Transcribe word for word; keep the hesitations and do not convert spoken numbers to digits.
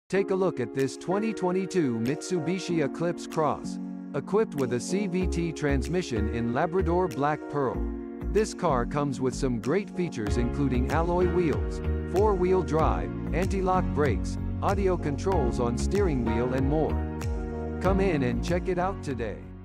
Take a look at this twenty twenty-two Mitsubishi Eclipse Cross. Equipped with a C V T transmission in Labrador Black Pearl. This car comes with some great features including alloy wheels, four-wheel drive, anti-lock brakes, audio controls on steering wheel and more. Come in and check it out today.